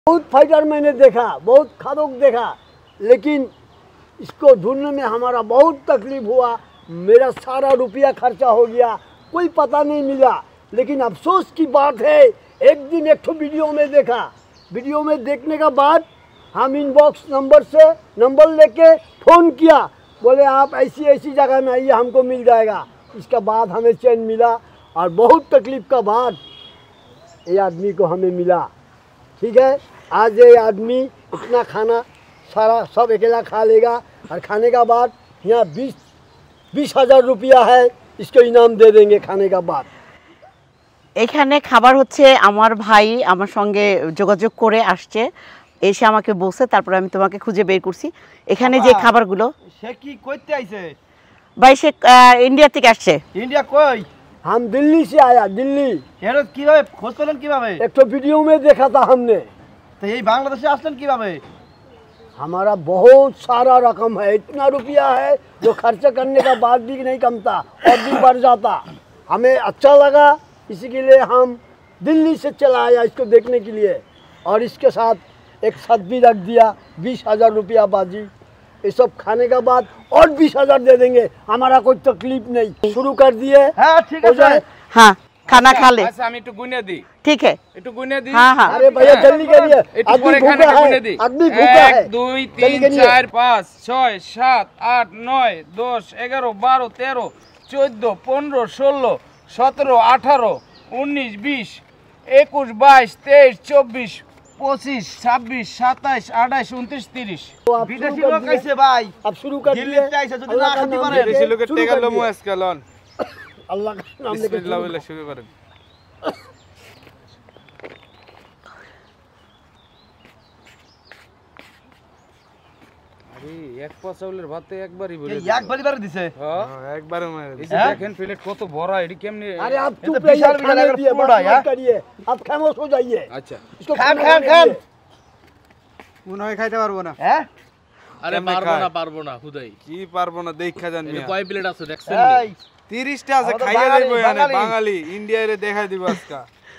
बहुत फाइटर मैंने देखा, बहुत खादक देखा, लेकिन इसको ढूंढने में हमारा बहुत तकलीफ हुआ। मेरा सारा रुपया खर्चा हो गया, कोई पता नहीं मिला। लेकिन अफसोस की बात है, एक दिन एक तो वीडियो में देखा, वीडियो में देखने का बाद हम इनबॉक्स नंबर से नंबर लेके फ़ोन किया, बोले आप ऐसी ऐसी जगह में आइए, हमको मिल जाएगा। इसका बाद हमें चैन मिला और बहुत तकलीफ़ का बाद ये आदमी को हमें मिला। ठीक है, आज ये आदमी इतना खाना सारा सब अकेला खा लेगा और खाने का बाद यहाँ 20,000 रुपया है, इसको इनाम दे देंगे खाने का बाद। এখানে খাবার হচ্ছে আমার ভাই আমার সঙ্গে যোগাযোগ করে আসছে, এসে আমাকে বলছে, তারপরে আমি তোমাকে খুঁজে বের করছি। এখানে যে খাবারগুলো সে কি করতে আইছে? ভাই সে ইন্ডিয়া থেকে আসছে। ইন্ডিয়া কই? हम दिल्ली से आया, दिल्ली। এর কিভাবে খোঁজ পেলেন কিভাবে? एक तो वीडियो में देखा था हमने। তো এই বাংলাদেশে আসলেন কিভাবে? हमारा बहुत सारा रकम है, इतना रुपया है जो खर्च करने का बाद भी नहीं कमता और भी बढ़ जाता। हमें अच्छा लगा, इसी के लिए हम दिल्ली से चला आया इसको देखने के लिए। और इसके साथ एक साथ भी रख दिया 20,000 रुपया बाजी। ये सब खाने का बाद और 20,000 दे देंगे, हमारा कोई तकलीफ नहीं। शुरू कर दिए। হ্যাঁ ঠিক আছে। हाँ खाना खा ले। अच्छा, আমি একটু গুনে দিই। ठीक है, একটু গুনে দিই। हाँ हाँ। अरे भैया जल्दी करिए, একটু आदमी পরে भूखा খানাটা है, গুনে দিই। आदमी भूखा है। 1 2 जल्दी 3 करिए। 4 5 6 7 8 9 10 11 12 13 14 15 16 17 18 19 20 21 22 23 24 25 26 27 28 29 30। तो आप বিদেশি शुरू कर লোক दिए। আইছে ভাই। अब शुरू कर दिए। দিল্লিতে আইছে, যদি अल्लाह না का খাতে नाम পারেন। लेके বিদেশি লোকের शुरू টাকা कर লমু दिए। আজকে লন। अल्लाह का नाम लेके বিসমিল্লাহ शुरू বলে कर। শুরু করেন। আরে এক পা চাউলের ভাতে একবারই বলে এই একবারই বারে দিছে। হ্যাঁ একবারে মারে এই যে দেখেন প্লেট কত বড়, এটি কেমনে? अरे आप ये तो चुप रहिए, विशाल विशाल खाने अगर दिए, पूरा बात है। मत करिए, आप खामोश हो जाइए। আচ্ছা इसको खान, खाना खान, खाने खान। दिए। মনে হয় খাইতে পারবো না। হ্যাঁ আরে কেমনে পারবো খায়? না পারবো না হুদাই। কি পারবো না দেখা জান এটা মিয়া। কয় প্লেট আছে দেখছেন? এই 30টা আছে, আমাদের খাইয়া বাঙালি, যাইবো এখানে বাঙালি। বাঙালি ইন্ডিয়ারে দেখাই দিব আজকে।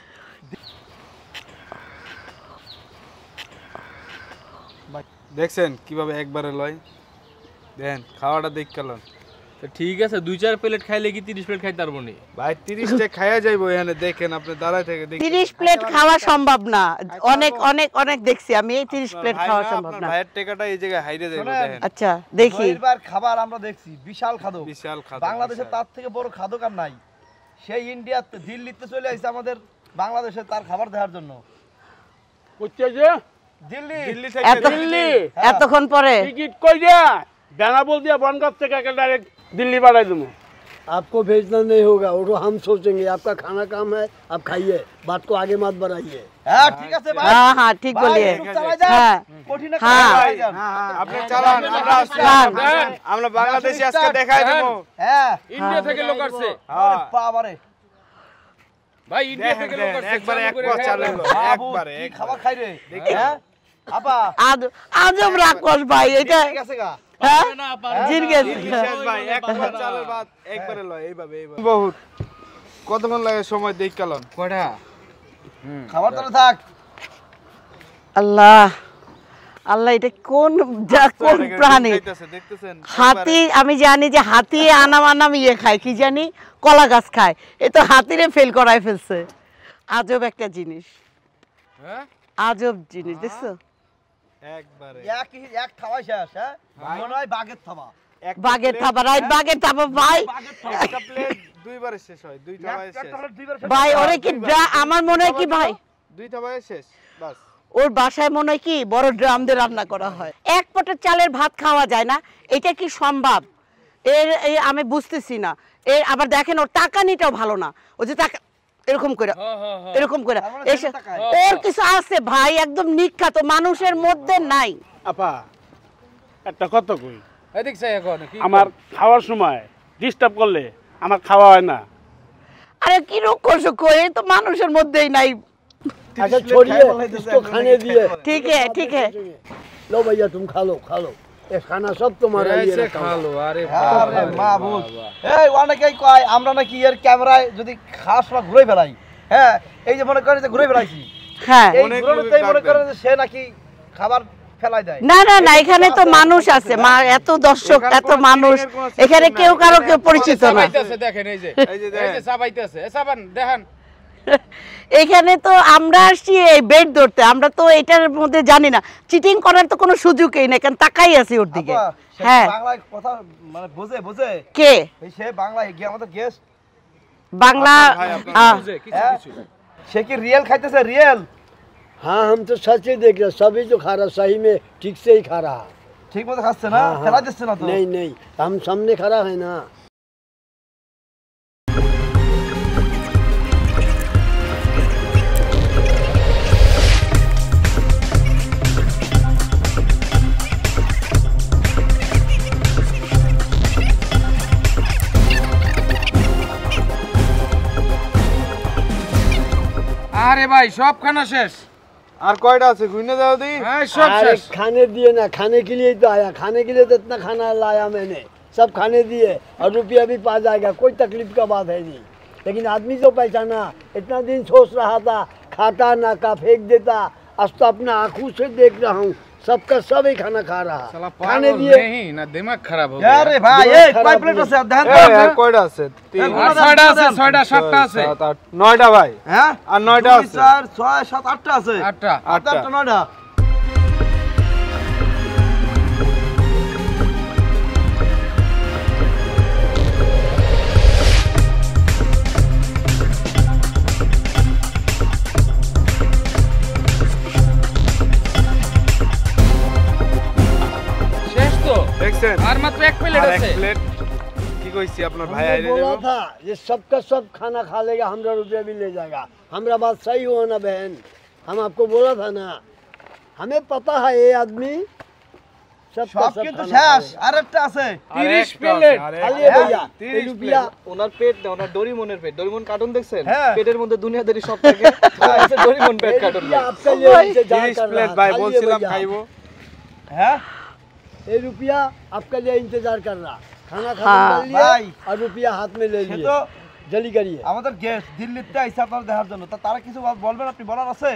দেখছেন কিভাবে একবারে লয়, দেন খাওয়াটা দেখলাম তো ঠিক আছে, 2-4 প্লেট খাইলে কি 30 প্লেট খাইতে পারবো নি? ভাই। 30টা খাইয়া যাইবো এখানে, দেখেন আপনি দাঁড়ায় থেকে দেখেন। 30 প্লেট খাওয়া সম্ভব না। অনেক অনেক অনেক দেখছি আমি, এই 30 প্লেট ভাই খাওয়া না, সম্ভব আপনার না। ভাইয়ের টাকাটা এই জায়গায় হাইরে যাইবো, শোনেন। দেখেন আচ্ছা দেখি। বহির্বার খাবার আমরা দেখছি, বিশাল খাদক। বিশাল খাদক, বাংলাদেশে বিশাল। তার থেকে বড় খাদক আর নাই। সেই ইন্ডিয়াতে দিল্লিতে চলে আসছে আমাদের বাংলাদেশে তার খাবার দেওয়ার জন্য। করতে যে দিল্লি দিল্লি থেকে এত দিল্লি এতক্ষণ পরে টিকিট কই দিয়া ডানা বল দিয়া বনগাঁ থেকে ডাইরেক্ট দিল্লি পাঠাই দেবো। आपको भेजना नहीं होगा, वो तो हम सोचेंगे। आपका खाना काम है, आप खाइए, बात को आगे मत बढ़ाइए। হ্যাঁ ঠিক আছে ভাই। हाँ हाँ ठीक ভাই, बोलिए। একটু চালাই যান। হ্যাঁ কঠিন একটা হ্যাঁ। চালাই যান। আপনি চালান, আমরা আসছি। চালান। আমরা বাংলাদেশে আজকে দেখাই দেবো। হ্যাঁ ইন্ডিয়া থেকে লোক আসছে হ্যাঁ বাবারে ভাই, ইন্ডিয়া দেখেন থেকে লোক দেখেন, আসছে। একবারে এক চালু করে পা খাইয়া চালালো, দেন। বাবু, একবারে কি একবারে। খাবার খাই রে? হ্যাঁ আপা আজব রাক্ষস ভাই এটা। ঠিক আছে গা। হ্যাঁ না পারবো জিন না। গেছে। দিল্লি শেষ ভাই, এক পা চালের ভাত একবারে লয়, এইভাবে এইভাবে। বহুত কতক্ষণ লাগে সময় দেখলাম। কয়টা? খাবার তো থাক। আল্লাহ আল্লাহ, এটা কোন কোন প্রাণী? খাইতেছে, দেখতেছেন হাতি, আমি জানি যে হাতি আনাম আনাম ইয়ে খায়, কি জানি কলা গাছ খায়। এ তো হাতিরে ফেল করায় ফেলছে। আজব একটা জিনিস, হ্যাঁ আজব জিনিস দেখছো। একবারে এক খাওয়াই শেষ। হ্যাঁ মনে হয় বাঘের থাবা। বাঘের থাবা, রাইট, বাঘের থাবা ভাই। একটা প্লেট দুইবারে শেষ হয়, দুই থাবায় শেষ, ভাই ওরে কি আমার মনে হয় কি ভাই, দুই থাবায় শেষ বাস। ওর বাসায় মনে হয় কি বড় ড্রাম দিয়ে রান্না করা হয়। এক পটের চালের ভাত খাওয়া যায় না, এটা কি সম্ভব? এই আমি বুঝতেছি না। আবার দেখেন ওর টাকানিটাও ভালো না। ও যে টাকা এরকম করে এরকম করে এসে ওর কিছু আছে ভাই, একদম নিখ্যাত মানুষের মধ্যে নাই। আপা একটা কথা কই, এদিক চাই এখন কি আমার খাওয়ার সময় ডিস্টার্ব করলে আমার খাওয়া হয় না। আরে কি রোগ করছো কই, এই তো মানুষের মধ্যেই নাই। अच्छा छोड़िए, इसको खाने दिए। ठीक है ठीक है। लो भैया तुम खा लो, खा लो, ये खाना सब तुम्हारा लिए ऐसे रखा खा हुआ। लो। আরে আরে মাহবুব, এই অনেকেই কয় আমরা নাকি এর ক্যামেরায় যদি খাওয়ার সময় ঘুরে ফেলাই। হ্যাঁ এই যে মনে করেন যে ঘুরে ফেলাইছি, হ্যাঁ এই অনেক ঘুরানোতেই লোক মনে ডাক করেন যে সে নাকি খাবার ফেলাই দেয়। না না না, এখানে তো মানুষ আছে, এত দর্শক, এখানে এত কোনো মানুষ, cheating-এর কোনো এখানে system কেউ নাই। কারো এখানে কেউ পরিচিত না। চাবাইতেছে দেখেন, এই যে এই যে এই যে দেখেন। চাবাইতেছে, চাবান দেখেন। এখানে তো আমরা আসছি এই বেড ধরতে, আমরা তো এটার মধ্যে জানি না, চিটিং করার তো কোনো সুযোগই নেই, কারণ তাকাই আছি ওর দিকে। আপা, সে হ্যাঁ বাংলায় কথা মানে বোঝে কে এই সে বাংলায় গিয়ে আমাদের গেস্ট বাংলা ভাই, আপনার আহ, বুঝে কিছু হ্যাঁ? কিছু। সে কি রিয়েল খাইতেছে রিয়েল? हाँ हम तो सच ही देख रहे हैं, सभी तो खा रहा, सही में ठीक से ही खा रहा। ঠিক মতো খাচ্ছে না, हाँ, ফেলা দিচ্ছে না তো। नहीं नहीं, हम सामने खड़ा है ना। আরে ভাই সব খানা শেষ। আর কয়টা আছে ঘুরে দাও দি হ্যাঁ সব अरे শেষ। खाने दिए ना, खाने के लिए ही तो आया, खाने के लिए तो इतना खाना लाया मैंने, सब खाने दिए और रुपया भी पा जाएगा, कोई तकलीफ का बात है नहीं। लेकिन आदमी तो पहचाना, इतना दिन सोच रहा था, खाता ना का फेंक देता, आज तो अपना आंखों से देख रहा हूँ, सबका सब ही खाना खा रहा। साला खाने पागल दिए नहीं ना, दिमाग खराब हो হ্যাঁ गया। রে ভাই, দিমাগ এই খারাপ কয় প্লেট নেই। আছে দেখেন তো? আর কয়টা আছে তিন গুণা আর দেন, ছয়টা গুণা আছে, দেন। ছয়টা সাতটা আছে, 7 8 9টা ভাই হ্যাঁ আর 9টা 2 আছে 4 6 7 8টা আছে। আটটা। 8টা 9টা। শেষ তো, দেখছেন আর মাত্র এক প্লেট আর এক আছে। প্লেট কি কইছি আপনার ভাই हमने আইরে बोला দেব था ये सबका सब खाना खा लेगा, हमरा रुपया भी ले जाएगा, हमरा बात सही हुआ ना बहन, हम आपको बोला था ना, हमें पता है ये आदमी सबका সব सब কিন্তু खाना खा শেষ, लेगा। আরেকটা আছে। 30 প্লেট। खाली है भैया, ये 30 रुपया ওনার পেট না, ওনার ডোরিমনের পেট। ডোরিমন কার্টুন দেখছেন? হ্যাঁ। পেটের মধ্যে দুনিয়াদারি সব থাকে। আছে ডোরিমন পেট ये কার্টুন। रुपया आपके लिए इंतजार 30 कर প্লেট रहा ভাই खाली है বলছিলাম भैया। খাইবো হ্যাঁ ये रुपया आपके लिए इंतजार कर रहा, खाना हाँ। खत्म कर लिया भाई। और रुपया हाथ में ले সে लिए, তো जल्दी करिए। আমাদের গেস্ট দিল্লিতে আইছে আপনারা দেখার জন্য, তা তারা কিছু বলবেন, আপনি বলার আছে?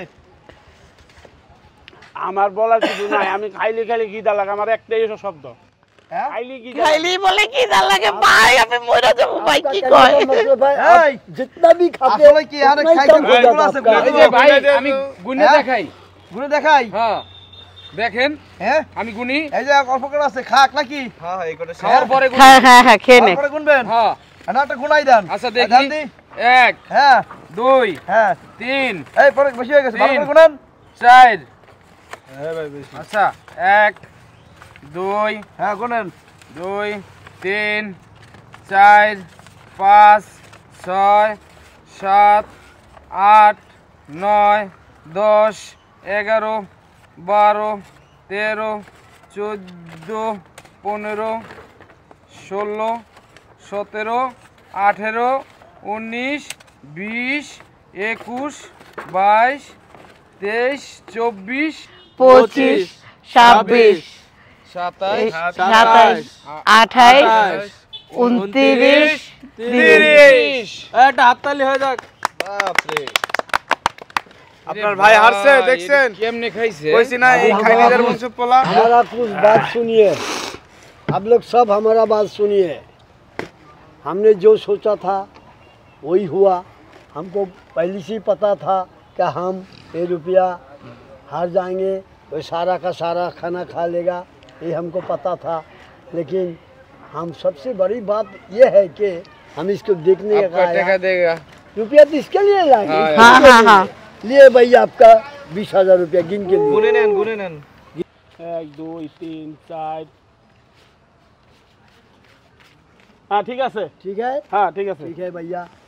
আমার বলার কিছু নাই, আমি খাইলে খাইলে খিদা লাগে, আমার একটাই শব্দ, হ্যাঁ খাইলে খিদা। খাইলি বলে কি দাল লাগে ভাই, আমি মরে যাব ভাই, आपका কি कहने কয়? का मतलब है এই, आप जितना भी खाते আসলে কি আরে उतना ही খাইতে कम हो ভুল जाता আছে, आपका। ভুল এই যে ভাই আমি গুনে হ্যাঁ? দেখাই। গুনে দেখাই। হ্যাঁ দেখেন, হ্যাঁ আমি গুনি, এই যে অল্প করে আছে, খাক নাকি? হ্যাঁ হ্যাঁ এই কটা খাওয়ার পরে গুনি। হ্যাঁ হ্যাঁ হ্যাঁ, খেয়ে নে। তারপরে গুনবেন? হ্যাঁ না একটা গুনাই দেন। আচ্ছা দেন দেখি, দি। 1 হ্যাঁ 2 হ্যাঁ 3 এই পরে বেশি হয়ে গেছে, ভালো তিন। করে গুনেন। 4 হ্যাঁ ভাই বেশি আচ্ছা 1 2 হ্যাঁ গুনেন। 2 3 4 5 6 7 8 9 10 11 12 13 14 15 16 17 18 19 20 21 22 23 24 25 26 27 27 28 29 30। একটা হাততালি হয়ে যাক। বাপ রে। আপনার ভাই হারছে দেখছেন কেমনে খাইছে কইছি না এই খাইনিদের বংশ পোলা हमारा कुछ बात सुनिए, आप लोग सब हमारा बात सुनिए। हमने जो सोचा था वही हुआ, हमको पहले से ही पता था कि हम ये रुपया हार जाएंगे, वो सारा का सारा खाना खा लेगा, ये हमको पता था। लेकिन हम सबसे बड़ी बात ये है कि हम इसको देखने आपका का टका आया। देगा रुपया तो इसके लिए लाएंगे, हाँ, इसके हाँ, लिए हाँ, हाँ। लिए भैया आपका 20,000 रुपया गिन के लिए। গুনে নেন, গুনে নেন। 1 2 3 4 হ্যাঁ ঠিক আছে, ठीक है, হ্যাঁ ঠিক আছে। ठीक है भैया।